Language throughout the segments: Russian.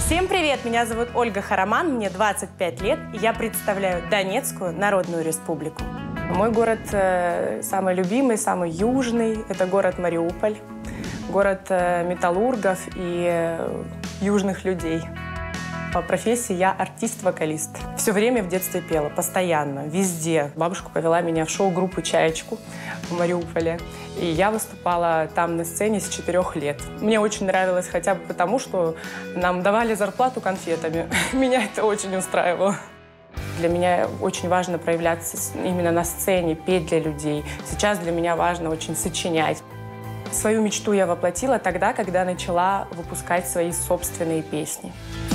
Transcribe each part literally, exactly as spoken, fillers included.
Всем привет! Меня зовут Ольга Хараман, мне двадцать пять лет, и я представляю Донецкую Народную Республику. Мой город э, самый любимый, самый южный – это город Мариуполь, город э, металлургов и э, южных людей. По профессии я артист-вокалист. Все время в детстве пела, постоянно, везде. Бабушка повела меня в шоу-группу «Чаечку» в Мариуполе. И я выступала там на сцене с четырёх лет. Мне очень нравилось хотя бы потому, что нам давали зарплату конфетами. Меня это очень устраивало. Для меня очень важно проявляться именно на сцене, петь для людей. Сейчас для меня важно очень сочинять. Свою мечту я воплотила тогда, когда начала выпускать свои собственные песни.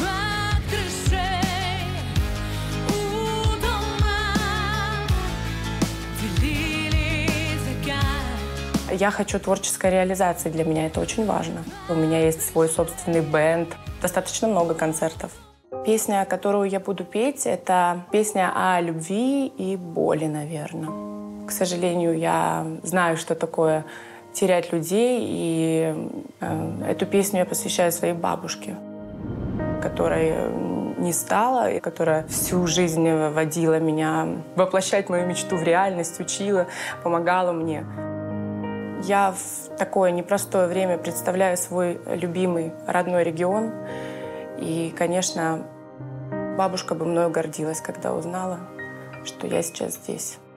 Я хочу творческой реализации, для меня это очень важно. У меня есть свой собственный бэнд, достаточно много концертов. Песня, которую я буду петь, это песня о любви и боли, наверное. К сожалению, я знаю, что такое терять людей, и э, эту песню я посвящаю своей бабушке, которой не стало, и которая всю жизнь водила меня воплощать мою мечту в реальность, учила, помогала мне. Я в такое непростое время представляю свой любимый родной регион. И, конечно, бабушка бы мною гордилась, когда узнала, что я сейчас здесь.